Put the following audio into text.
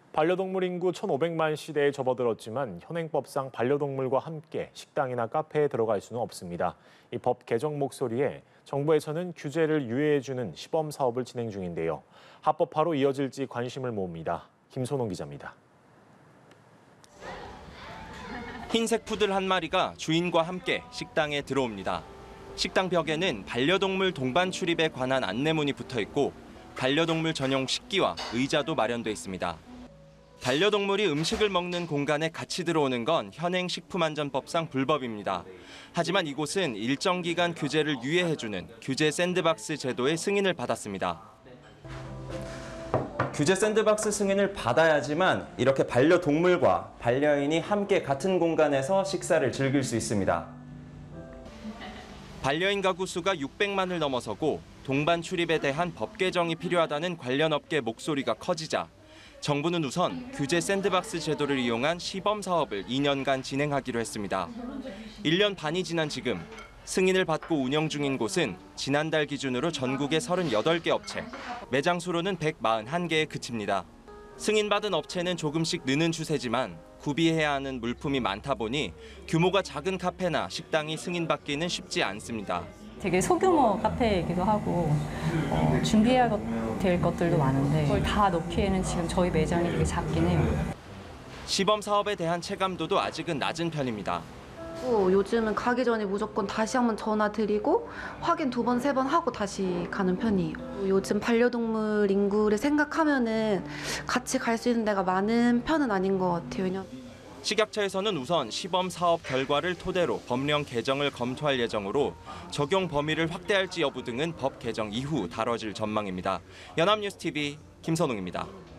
반려동물 인구 1,500만 시대에 접어들었지만 현행법상 반려동물과 함께 식당이나 카페에 들어갈 수는 없습니다. 이 법 개정 목소리에 정부에서는 규제를 유예해주는 시범 사업을 진행 중인데요. 합법화로 이어질지 관심을 모읍니다. 김선홍 기자입니다. 흰색 푸들 한 마리가 주인과 함께 식당에 들어옵니다. 식당 벽에는 반려동물 동반 출입에 관한 안내문이 붙어 있고 반려동물 전용 식기와 의자도 마련돼 있습니다. 반려동물이 음식을 먹는 공간에 같이 들어오는 건 현행 식품안전법상 불법입니다. 하지만 이곳은 일정 기간 규제를 유예해주는 규제 샌드박스 제도의 승인을 받았습니다. 규제 샌드박스 승인을 받아야지만 이렇게 반려동물과 반려인이 함께 같은 공간에서 식사를 즐길 수 있습니다. 반려인 가구 수가 600만을 넘어서고 동반 출입에 대한 법 개정이 필요하다는 관련 업계 목소리가 커지자 정부는 우선 규제 샌드박스 제도를 이용한 시범 사업을 2년간 진행하기로 했습니다. 1년 반이 지난 지금 승인을 받고 운영 중인 곳은 지난달 기준으로 전국의 38개 업체, 매장 수로는 141개에 그칩니다. 승인받은 업체는 조금씩 느는 추세지만 구비해야 하는 물품이 많다 보니 규모가 작은 카페나 식당이 승인받기는 쉽지 않습니다. 되게 소규모 카페이기도 하고 준비해야 될 것들도 많은데 그걸 다 넣기에는 지금 저희 매장이 되게 작긴 해요. 시범 사업에 대한 체감도도 아직은 낮은 편입니다. 요즘은 가기 전에 무조건 다시 한번 전화 드리고 확인 2번, 3번 하고 다시 가는 편이에요. 요즘 반려동물 인구를 생각하면은 같이 갈 수 있는 데가 많은 편은 아닌 것 같아요. 식약처에서는 우선 시범 사업 결과를 토대로 법령 개정을 검토할 예정으로 적용 범위를 확대할지 여부 등은 법 개정 이후 다뤄질 전망입니다. 연합뉴스 TV 김선웅입니다.